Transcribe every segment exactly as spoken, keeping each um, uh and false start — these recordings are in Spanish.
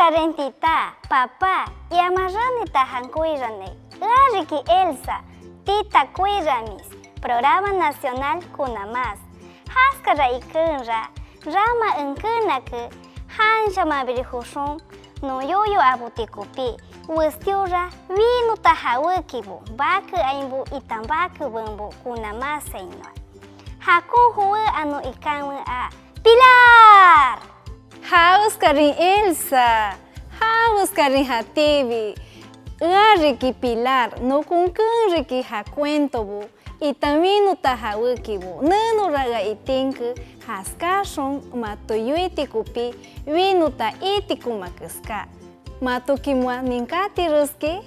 Parentita, papá, y amarranita hankuirane. Lariki Elsa, tita kuiramis, programa nacional Kunamas. Haskara ikunra, rama unkunaku, hansha mabirihushun, no yoyo abutikupi, wustiura, vinu tahawukibu, baku aimbu itambaku bumbu Kunamas seinwa. Haku huwe anu ikanwe a Pilar! Haus karin Elsa, haus karin Hatibi, Riki Pilar, no kunkun Riki ha cuento bu, y también no tahawuki bu, nano raga itinku, haskashon, mato yuiti kupi, vinu ta itiku makuska, mato kimwa ninkati ruski,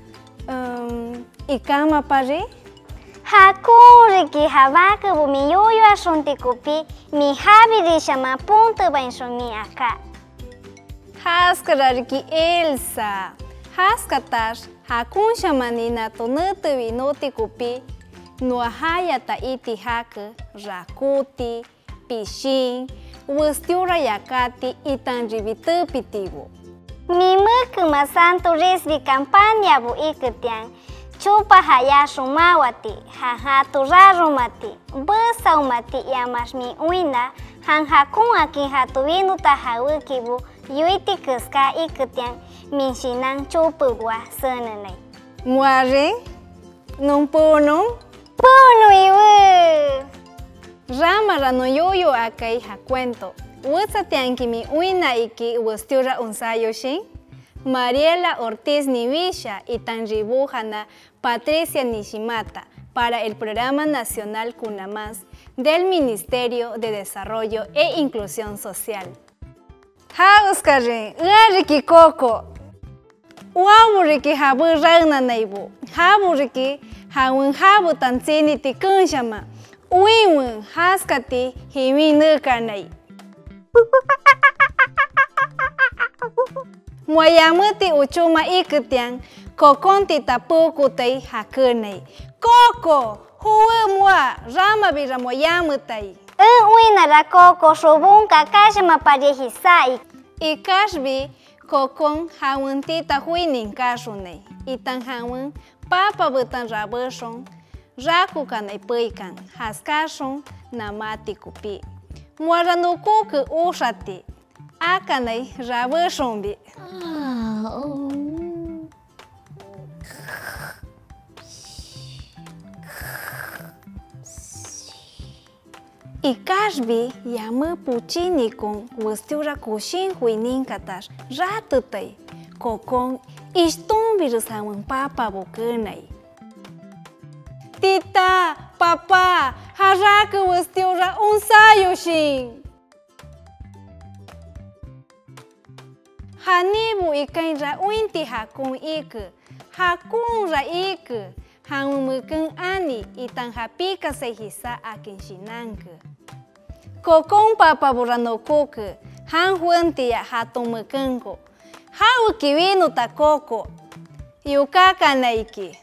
um, ikama pare. Hakuriki habaka bu mi yoyo ashonti kupi, mi habiri shama punto bainshoni aka. Haskarariki Elsa, haskatash, hakun shamanina tonutu vinoti kupi, nuahaya ta iti haku, rakuti, pishin, wustiura yakati itanribitu pitibu. Mi muku masanto resbi kampanya bu ikutiang, chupa hayashu mawati, hahatu rarumati, besaumati yamasmi uina, han hakun aki hatu vinu tahawuki bu, yuiti kuska ikutiang, minshinang chupu bua senenai. Muare, non puno? Puno iwu! Rama rano yoyo akai hakuento, wusa tianki mi uina iki wustiura unsayoshin? Mariela Ortiz Nivisha y Tanribujana Patricia Nishimata para el Programa Nacional Kunamas del Ministerio de Desarrollo e Inclusión Social. Hauskare, Riki Coco, Waburiki Habu Ragna Neibu, Haburiki, Hawun Habu Tansini Tikunshama, Uiwun Haskati Himinu Karnei. Muayamuti uchuma ikutiang, kokonti tapuku tei hakunei. Koko, huwe mua, rama bira muayamutai. Un uina ra koko shobun kakashima parehisai. Ikashbi, kokon hawunti tahuinin kashunei. Itan hawun, papa butan rabushon, raku kanai puikan, haskashon, namati kupi. Muaranukuku ushati. Akanai rabushonbi. Ikashbi yamu puchini con wustiura kushin huinin katash ratutai kokon istun virusawan papa bukunai. Tita, papa, haraka wustiura unsayoshin. Hanibu ikainra uinti hakun iku, hakun ra iku, hanumukun ani itan hapika sehisa akin shinanku. Kokon papa buranokuku, han huanti ya hatumukunko, hau kiwinu ta koko, yukaka naiki.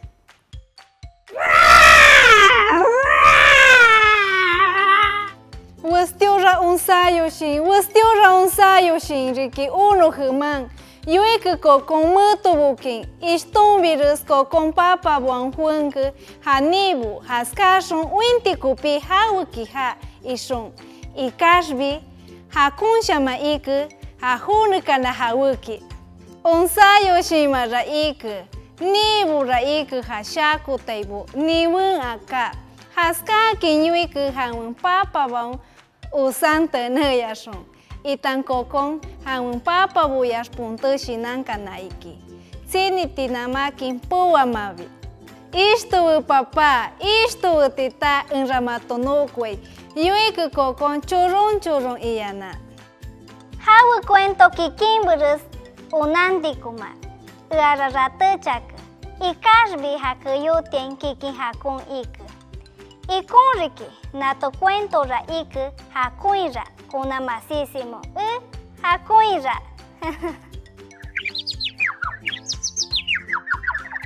Wustiura unsayoshin, wustiura unsayoshin, Riki uno human. Yuiku kokon mutu bukin, istun virus kokon papa buan huanku, hanibu, haskashon, uinti kupi hawuki ha ishun. Ikashbi, hakun shama iku, hahunu kana hawuki. Unsayoshin ma ra iku, nibu ra iku hashaku taibu, niwun aka. Haskaki yuiku hawun papa buan usanta nayashon. Itan kokon hawun papa buyas punto shinanka naiki. Sini tinamakin puwa mavi. Isto papa, isto tita enramatonokwei. Yuiku kokon churun churun iyana. Hawu cuento kikimburus unandikuma. Rararatuchaka. Ikashbi hakuyutien kiki hakun iku. Ikunriki, nato cuento ra iku hakuinra. Kuna masísimo. Uh, hakuinra.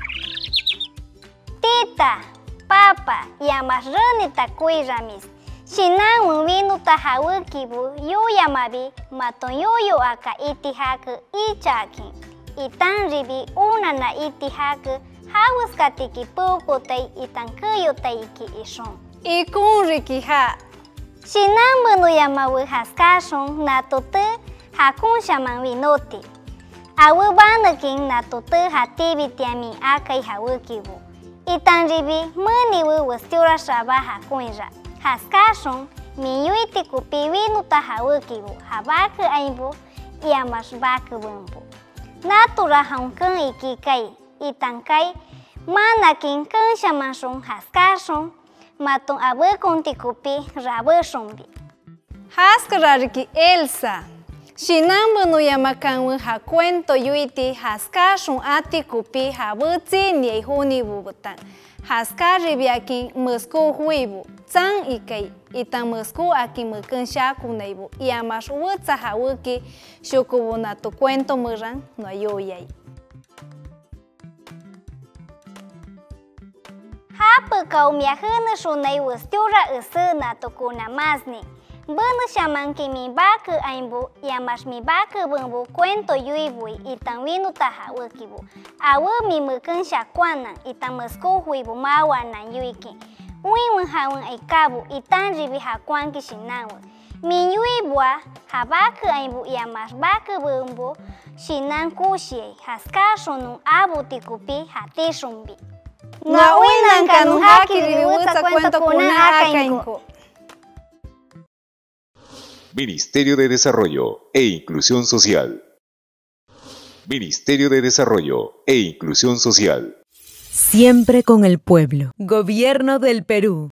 Tita, papa, y amarrani takuiramis. Sinan un vino tahawikibu yu yamabi maton yuyu aka itihaku ichakin. Itan ribi una na itihaku hawiskatiki pukutai itan kuyutai iki ishon. Ikun rikiha. Sinan munu yamawi haskashon na tutu hakun shaman winoti. Awu bandakin na tutu hatibi tiami akai hawikibu. Itan ribi muniwi westiura shaba hakunja. Haskashon miyuiti kupi winu tahawikibu habaku aimbu iamas baku bumbu. Natura haunkan ikikai itankai manakin kan shamanshon haskashon matun abukun tikupi rabushonbi. Haskara riki Elsa. Sinan bunu yamakanwi ha cuento yuiti haskashon ati kupi habuti ni huni bubutan. Haskar ribiakin musku huibu. Zang ikai itan musku aki mukan shaku naibu. Iamas wutsa hawuki shukubu na tu cuento muran no yoyai. Hapu kau miahuna shunai wustiura usu na tu kuna masni. Bunu shamanki mi baku aimbu iamas mi baku bumbu cuento yuibui itan winu tahawukibu. Awu mi mukan shakwanan itan musku huibu mawanan yuiki. Uimun hawun aikabu itan ribi hakwanki shinawu. Mi yuibua habaku aimbu iamas baku bumbu shinan kushie haskashonu abu tikupi hatishumbi. Na uinan kanu haki ribi wutsa cuento kuna akainku. Ministerio de Desarrollo e Inclusión Social. Ministerio de Desarrollo e Inclusión Social. Siempre con el pueblo. Gobierno del Perú.